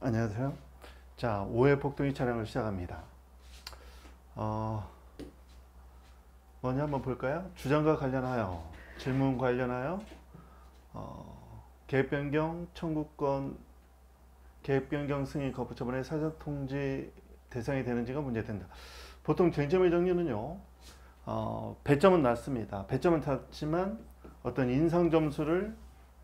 안녕하세요. 자, 5회 폭동이 촬영을 시작합니다. 뭐냐 한번 볼까요? 주장과 관련하여, 질문 관련하여, 계획 변경 청구권, 계획 변경 승인 거부 처분의 사전 통지 대상이 되는지가 문제된다. 보통 쟁점의 정리는요, 배점은 낮습니다. 배점은 낮지만 어떤 인상 점수를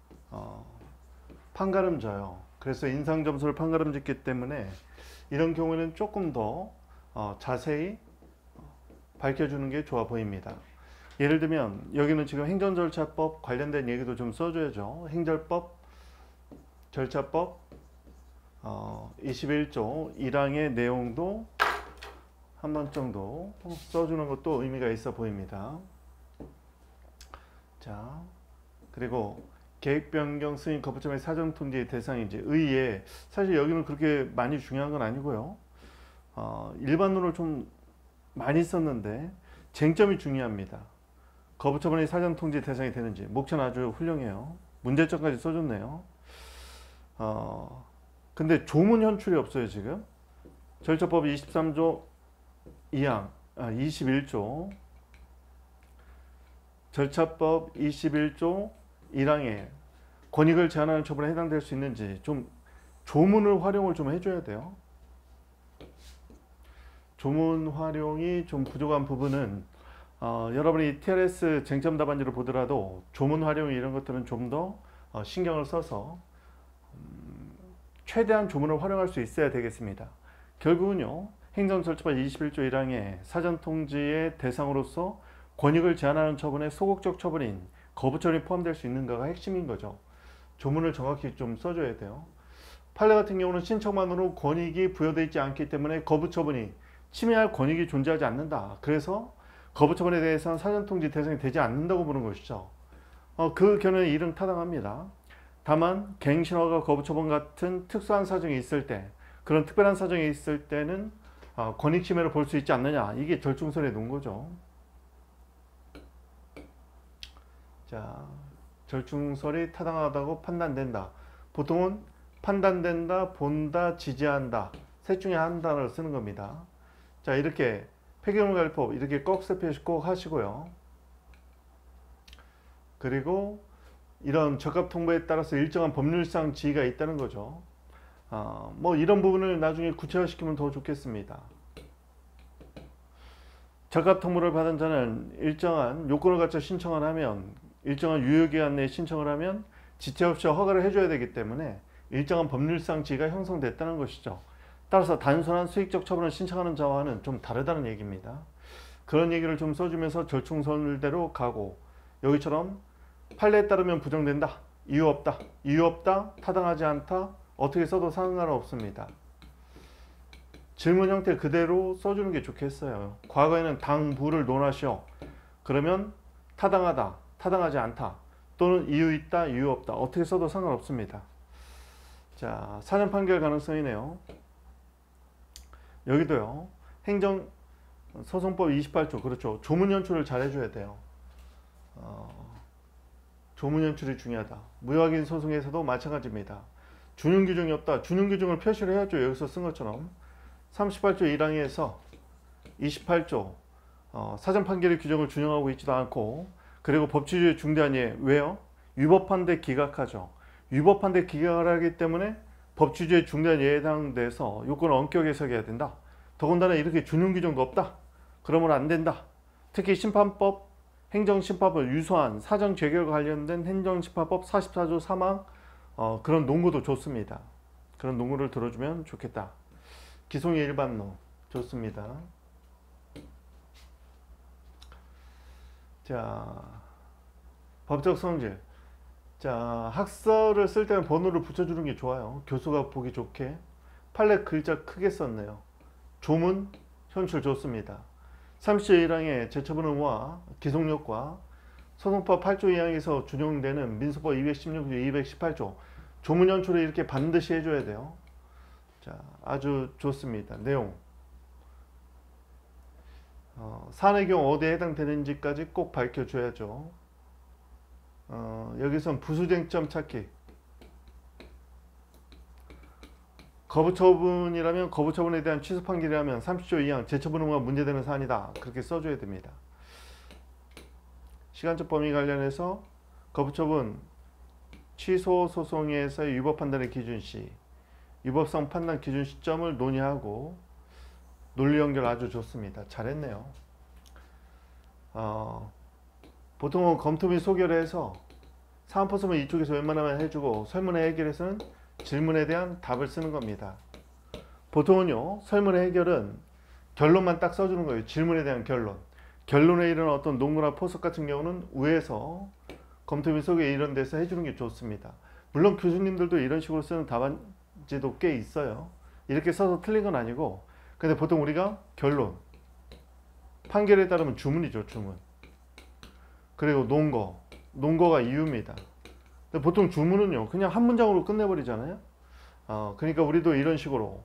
판가름 져요. 그래서 인상 점수를 판가름 짓기 때문에 이런 경우에는 조금 더 자세히 밝혀주는 게 좋아 보입니다. 예를 들면 여기는 지금 행정절차법 관련된 얘기도 좀 써줘야죠. 행절법, 절차법 21조 1항의 내용도 한 번 정도 써주는 것도 의미가 있어 보입니다. 자, 그리고 계획 변경 승인 거부점의 사전 통지 대상인지 의예, 사실 여기는 그렇게 많이 중요한 건 아니고요. 일반론을 좀 많이 썼는데 쟁점이 중요합니다. 거부 처분의 사전 통지 대상이 되는지. 목차는 아주 훌륭해요. 문제점까지 써줬네요. 근데 조문 현출이 없어요 지금. 절차법 23조 2항 21조 절차법 21조 1항에 권익을 제한하는 처분에 해당될 수 있는지 좀 조문을 활용을 좀 해줘야 돼요. 조문 활용이 좀 부족한 부분은 여러분이 TRS 쟁점 답안지를 보더라도 조문 활용 이런 것들은 좀 더 신경을 써서 최대한 조문을 활용할 수 있어야 되겠습니다. 결국은요, 행정절차법 21조 1항에 사전통지의 대상으로서 권익을 제한하는 처분에 소극적 처분인 거부처분이 포함될 수 있는가가 핵심인 거죠. 조문을 정확히 좀 써줘야 돼요. 판례 같은 경우는 신청만으로 권익이 부여되어 있지 않기 때문에 거부처분이 침해할 권익이 존재하지 않는다. 그래서 거부처분에 대해서는 사전통지 대상이 되지 않는다고 보는 것이죠. 그 견해는 이름 타당합니다. 다만 갱신허가 거부처분 같은 특수한 사정이 있을 때, 그런 특별한 사정이 있을 때는 권익 침해를 볼 수 있지 않느냐, 이게 절충선에 놓은 거죠. 자, 절충설이 타당하다고 판단된다. 보통은 판단된다, 본다, 지지한다, 셋 중에 한 단어를 쓰는 겁니다. 자, 이렇게 폐기물관리법 이렇게 꺽쇠 표시 꼭 하시고요. 그리고 이런 적합통보에 따라서 일정한 법률상 지위가 있다는 거죠. 뭐 이런 부분을 나중에 구체화시키면 더 좋겠습니다. 적합통보를 받은 자는 일정한 요건을 갖춰 신청을 하면, 일정한 유효기간 내에 신청을 하면 지체 없이 허가를 해줘야 되기 때문에 일정한 법률상 지위가 형성됐다는 것이죠. 따라서 단순한 수익적 처분을 신청하는 자와는 좀 다르다는 얘기입니다. 그런 얘기를 좀 써주면서 절충선대로 가고, 여기처럼 판례에 따르면 부정된다, 이유 없다, 이유 없다, 타당하지 않다, 어떻게 써도 상관없습니다. 질문 형태 그대로 써주는 게 좋겠어요. 과거에는 당부를 논하시오. 그러면 타당하다, 타당하지 않다, 또는 이유 있다, 이유 없다, 어떻게 써도 상관없습니다. 자, 사전 판결 가능성이네요. 여기도요, 행정소송법 28조, 그렇죠. 조문 연출을 잘 해줘야 돼요. 조문 연출이 중요하다. 무효확인 소송에서도 마찬가지입니다. 준용 규정이 없다. 준용 규정을 표시를 해야죠. 여기서 쓴 것처럼 38조 1항에서 28조 사전 판결의 규정을 준용하고 있지도 않고, 그리고 법치주의 중대한 예, 왜요? 위법한 데 기각하죠. 위법한 데 기각을 하기 때문에 법치주의 중대한 예에 해당돼서 요건을 엄격히 해석해야 된다. 더군다나 이렇게 준용 규정도 없다. 그러면 안 된다. 특히 심판법, 행정심판법 유소한 사전 재결과 관련된 행정심판법 44조 3항 그런 논구도 좋습니다. 그런 논구를 들어주면 좋겠다. 기송의 일반론 좋습니다. 자, 법적 성질. 자, 학설을 쓸 때는 번호를 붙여주는 게 좋아요. 교수가 보기 좋게. 판례 글자 크게 썼네요. 조문 현출 좋습니다. 37항의 제처분 의무와 기속력과 소송법 8조 2항에서 준용되는 민소법 216조 218조 조문 현출을 이렇게 반드시 해줘야 돼요. 자, 아주 좋습니다. 내용. 사안의 경우 어디에 해당되는지까지 꼭 밝혀줘야죠. 여기선 부수쟁점 찾기. 거부처분이라면 거부처분에 대한 취소 판결이라면 30조 2항 재처분 의무가 문제되는 사안이다. 그렇게 써줘야 됩니다. 시간적 범위 관련해서 거부처분 취소 소송에서의 위법 판단의 기준시, 위법성 판단 기준 시점을 논의하고 논리 연결 아주 좋습니다. 잘했네요. 보통은 검토 및 소결해서 사안 포섭은 이쪽에서 웬만하면 해주고 설문의 해결에서는 질문에 대한 답을 쓰는 겁니다. 보통은요, 설문의 해결은 결론만 딱 써주는 거예요. 질문에 대한 결론. 결론에 이르는 어떤 논거나 포석 같은 경우는 위에서 검토 및 소개 이런 데서 해주는 게 좋습니다. 물론 교수님들도 이런 식으로 쓰는 답안지도 꽤 있어요. 이렇게 써서 틀린 건 아니고, 근데 보통 우리가 결론, 판결에 따르면 주문이죠, 주문. 그리고 논거가 이유입니다. 근데 보통 주문은요, 그냥 한 문장으로 끝내버리잖아요. 그러니까 우리도 이런 식으로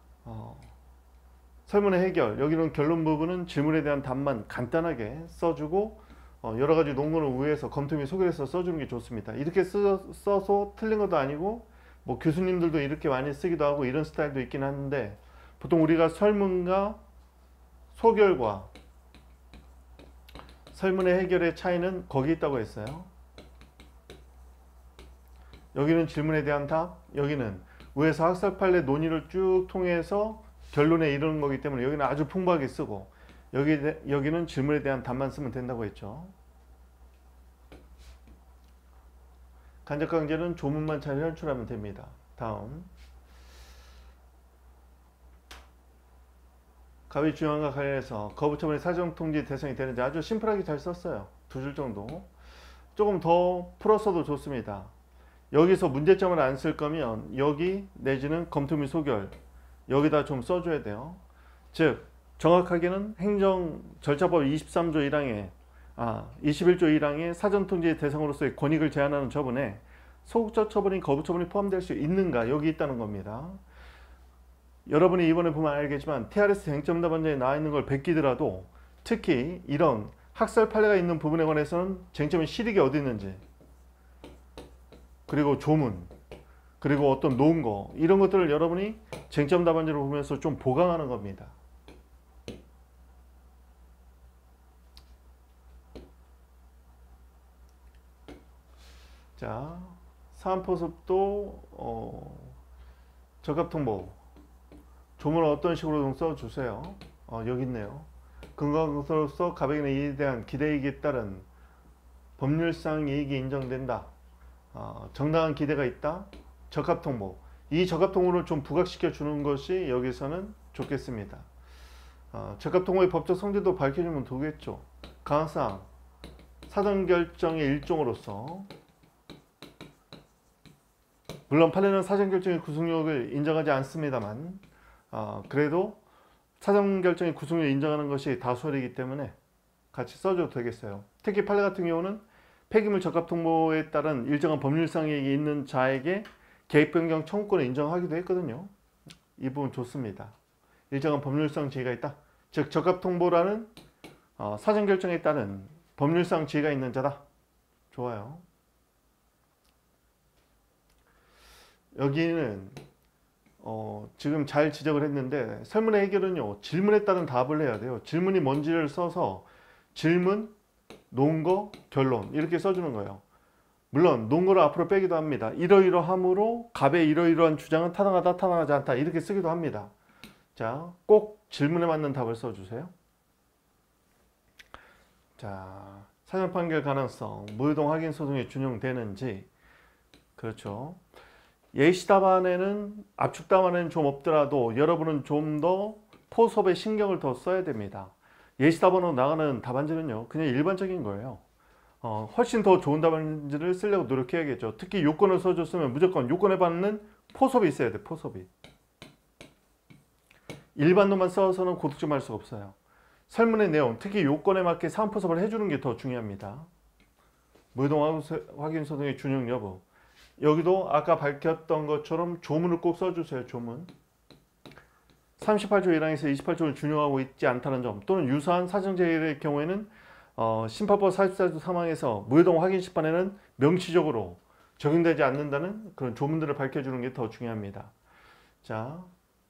설문의 해결, 여기는 결론 부분은 질문에 대한 답만 간단하게 써주고 여러 가지 논문을 위해서 검토 및 소개해서 써주는 게 좋습니다. 이렇게 써서 틀린 것도 아니고 뭐 교수님들도 이렇게 많이 쓰기도 하고 이런 스타일도 있긴 한데 보통 우리가 설문과 소결과 설문의 해결의 차이는 거기 있다고 했어요. 여기는 질문에 대한 답, 여기는 위에서 학설 판례 논의를 쭉 통해서 결론에 이르는 거기 때문에 여기는 아주 풍부하게 쓰고 여기는 질문에 대한 답만 쓰면 된다고 했죠. 간접강제는 조문만 잘 연출하면 됩니다. 다음 가위 중요한과 관련해서 거부처분의 사정통지 대상이 되는지 아주 심플하게 잘 썼어요. 두 줄 정도. 조금 더 풀었어도 좋습니다. 여기서 문제점을 안 쓸 거면 여기 내지는 검토 및 소결 여기다 좀 써줘야 돼요. 즉 정확하게는 행정절차법 23조 1항에 21조 1항에 사전통지 대상으로서의 권익을 제한하는 처분에 소극적 처분이 거부처분이 포함될 수 있는가 여기 있다는 겁니다. 여러분이 이번에 보면 알겠지만 TRS 쟁점 답안지에 나와 있는 걸 베끼더라도 특히 이런 학설 판례가 있는 부분에 관해서는 쟁점의 실익이 어디 있는지 그리고 조문 그리고 어떤 논거 이런 것들을 여러분이 쟁점 답안지를 보면서 좀 보강하는 겁니다. 자, 사안포섭도 적합통보 조문을 어떤 식으로 좀 써주세요. 여기 있네요. 근거로서 가백인의 이익에 대한 기대이익에 따른 법률상 이익이 인정된다. 정당한 기대가 있다. 적합통보. 이 적합통보를 좀 부각시켜 주는 것이 여기서는 좋겠습니다. 적합통보의 법적 성질도 밝혀주면 되겠죠. 강화사항 사전결정의 일종으로서 물론 판례는 사전결정의 구속력을 인정하지 않습니다만 그래도 사전결정의 구속력을 인정하는 것이 다수설이기 때문에 같이 써줘도 되겠어요. 특히 판례 같은 경우는 폐기물 적합통보에 따른 일정한 법률상 이익이 있는 자에게 계획변경 청구권을 인정하기도 했거든요. 이 부분 좋습니다. 일정한 법률상 지위가 있다. 즉 적합통보라는 사전결정에 따른 법률상 지위가 있는 자다. 좋아요. 여기는 지금 잘 지적을 했는데 설문의 해결은요 질문에 따른 답을 해야 돼요. 질문이 뭔지를 써서 질문, 논거, 결론 이렇게 써주는 거예요. 물론 논거를 앞으로 빼기도 합니다. 이러이러함으로 갑의 이러이러한 주장은 타당하다 타당하지 않다 이렇게 쓰기도 합니다. 자, 꼭 질문에 맞는 답을 써주세요. 자, 사전판결 가능성 무효동 확인 소송에 준용되는지 그렇죠. 예시 답안에는 압축 답안에는 좀 없더라도 여러분은 좀 더 포섭에 신경을 더 써야 됩니다. 예시 답안으로 나가는 답안지는요 그냥 일반적인 거예요. 훨씬 더 좋은 답안지를 쓰려고 노력해야겠죠. 특히 요건을 써줬으면 무조건 요건에 받는 포섭이 있어야 돼. 포섭이 일반도만 써서는 고득점할 수가 없어요. 설문의 내용 특히 요건에 맞게 사안 포섭을 해주는 게 더 중요합니다. 무효동 확인 소송의 준용 여부 여기도 아까 밝혔던 것처럼 조문을 꼭 써주세요. 조문 38조 1항에서 28조를 준용하고 있지 않다는 점 또는 유사한 사정제일의 경우에는 심판법 44조 3항에서 무효동 확인 심판에는 명시적으로 적용되지 않는다는 그런 조문들을 밝혀주는 게 더 중요합니다. 자,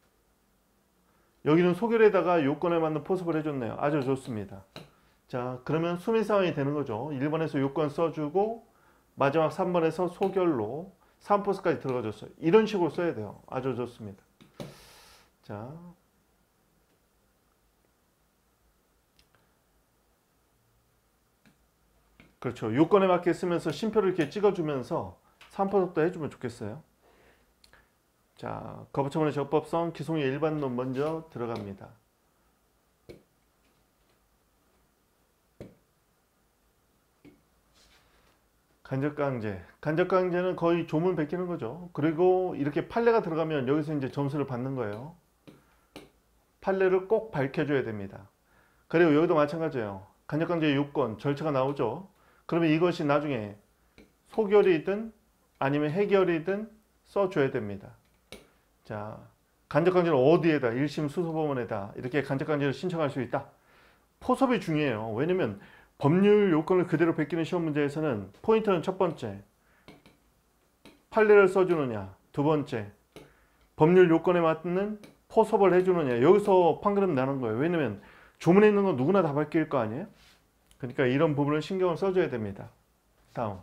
여기는 소결에다가 요건에 맞는 포섭을 해줬네요. 아주 좋습니다. 자, 그러면 수미 상황이 되는 거죠. 1번에서 요건 써주고 마지막 3번에서 소결로 3포스까지 들어가줬어요. 이런 식으로 써야 돼요. 아주 좋습니다. 자, 그렇죠. 요건에 맞게 쓰면서 심표를 이렇게 찍어주면서 3포섭도 해주면 좋겠어요. 자, 거부처분의 적법성, 기송의 일반론 먼저 들어갑니다. 간접강제. 간접강제는 거의 조문 베끼는 거죠. 그리고 이렇게 판례가 들어가면 여기서 이제 점수를 받는 거예요. 판례를 꼭 밝혀줘야 됩니다. 그리고 여기도 마찬가지예요. 간접강제 요건, 절차가 나오죠. 그러면 이것이 나중에 소결이든 아니면 해결이든 써줘야 됩니다. 자, 간접강제는 어디에다? 1심 수소법원에다 이렇게 간접강제를 신청할 수 있다. 포섭이 중요해요. 왜냐면 법률 요건을 그대로 베끼는 시험 문제에서는 포인트는 첫 번째, 판례를 써주느냐. 두 번째, 법률 요건에 맞는 포섭을 해주느냐. 여기서 판결은 나는 거예요. 왜냐면 조문에 있는 건 누구나 다 바뀔 거 아니에요? 그러니까 이런 부분을 신경을 써줘야 됩니다. 다음,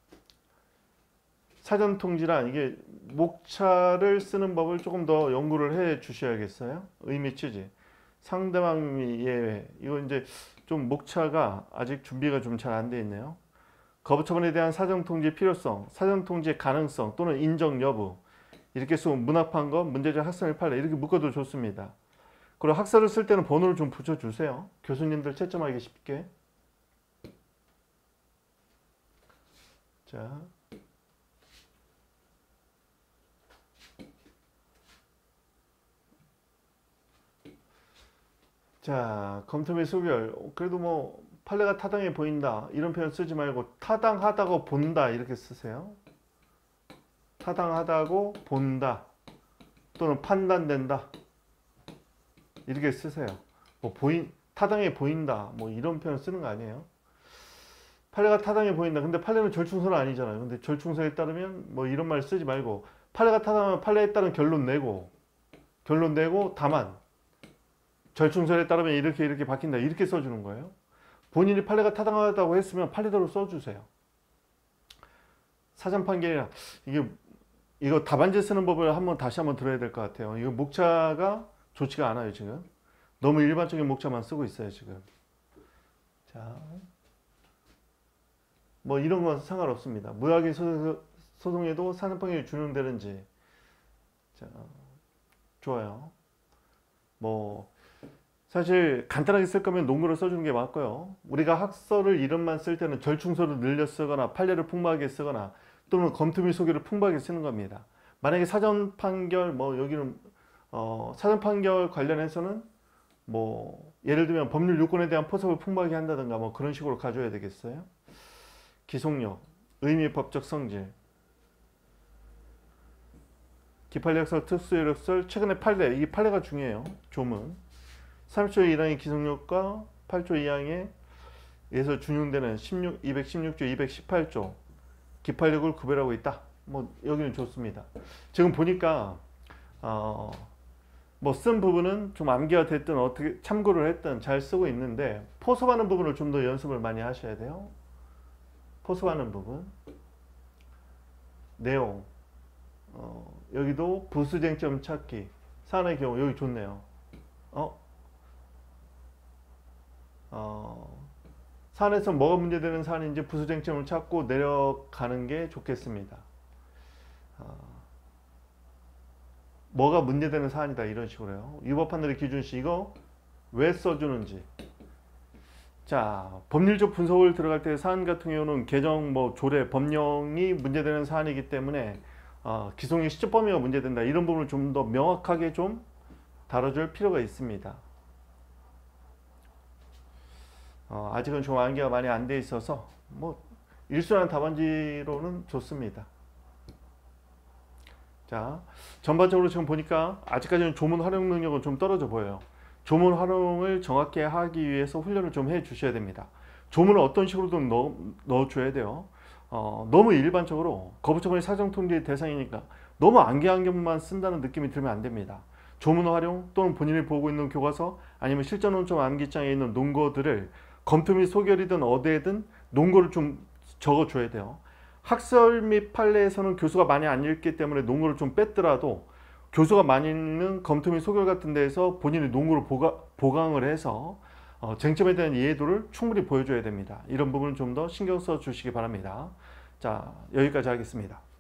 사전통지란 이게 목차를 쓰는 법을 조금 더 연구를 해 주셔야겠어요. 의미 취지, 상대방이 예외. 이거 이제 좀 목차가 아직 준비가 좀 잘 안 돼 있네요. 거부처분에 대한 사전통지의 필요성, 사전통지의 가능성 또는 인정 여부. 이렇게 쓰고 문학판거, 문제적 학설의 판례 이렇게 묶어도 좋습니다. 그리고 학설을 쓸 때는 번호를 좀 붙여주세요. 교수님들 채점하기 쉽게. 자, 검토 및 소결. 그래도 뭐 판례가 타당해 보인다 이런 표현 쓰지 말고 타당하다고 본다 이렇게 쓰세요. 타당하다고 본다 또는 판단된다 이렇게 쓰세요. 뭐 타당해 보인다 뭐 이런 표현 쓰는 거 아니에요. 판례가 타당해 보인다. 근데 판례는 절충선은 아니잖아요. 근데 절충선에 따르면 뭐 이런 말 쓰지 말고 판례가 타당하면 판례에 따른 결론 내고 다만 절충선에 따르면 이렇게 바뀐다 이렇게 써주는 거예요. 본인이 판례가 타당하다고 했으면 판례대로 써주세요. 사전 판결이나 이거 답안지 쓰는 법을 다시 한번 들어야 될 것 같아요. 이거 목차가 좋지가 않아요 지금. 너무 일반적인 목차만 쓰고 있어요 지금. 자, 뭐 이런 건 상관없습니다. 무효하게 소송에도 사전 판결이 준용되는지. 자, 좋아요. 뭐 사실 간단하게 쓸 거면 논문을 써주는 게 맞고요. 우리가 학설을 이름만 쓸 때는 절충서를 늘려 쓰거나 판례를 풍부하게 쓰거나 또는 검토 및 소개를 풍부하게 쓰는 겁니다. 만약에 사전 판결 뭐 여기는 사전 판결 관련해서는 뭐 예를 들면 법률 요건에 대한 포섭을 풍부하게 한다든가 뭐 그런 식으로 가져야 되겠어요. 기속력, 의미 법적 성질, 기판력설, 특수효력설, 최근의 판례, 이 판례가 중요해요. 조문. 30조 1항의 기속력과 8조 2항에 에서 준용되는 216조, 218조 기판력을 구별하고 있다. 뭐 여기는 좋습니다. 지금 보니까 뭐 쓴 부분은 좀 암기가 됐든 어떻게 참고를 했든 잘 쓰고 있는데 포섭하는 부분을 좀 더 연습을 많이 하셔야 돼요. 포섭하는 부분, 내용, 여기도 부수쟁점 찾기, 사안의 경우 여기 좋네요. 사안에서 뭐가 문제되는 사안인지 부수쟁점을 찾고 내려가는 게 좋겠습니다. 뭐가 문제되는 사안이다 이런 식으로요. 위법한들의 기준시 이거 왜 써주는지. 자, 법률적 분석을 들어갈 때 사안 같은 경우는 개정, 뭐 조례, 법령이 문제되는 사안이기 때문에 기성의 시적 범위가 문제된다 이런 부분을 좀 더 명확하게 좀 다뤄줄 필요가 있습니다. 아직은 좀 암기가 많이 안 돼 있어서 뭐 일순환 답안지로는 좋습니다. 자, 전반적으로 지금 보니까 아직까지는 조문 활용 능력은 좀 떨어져 보여요. 조문 활용을 정확히 하기 위해서 훈련을 좀 해 주셔야 됩니다. 조문을 어떤 식으로든 넣어줘야 돼요. 너무 일반적으로 거부처분이 사정통지의 대상이니까 너무 안개만 쓴다는 느낌이 들면 안 됩니다. 조문 활용 또는 본인이 보고 있는 교과서 아니면 실전 원점 암기장에 있는 논거들을 검토 및 소결이든 어디에든 논거를 좀 적어줘야 돼요. 학설 및 판례에서는 교수가 많이 안 읽기 때문에 논거를 좀 뺐더라도 교수가 많이 읽는 검토 및 소결 같은 데에서 본인이 논거를 보강을 해서 쟁점에 대한 이해도를 충분히 보여줘야 됩니다. 이런 부분은 좀 더 신경 써 주시기 바랍니다. 자, 여기까지 하겠습니다.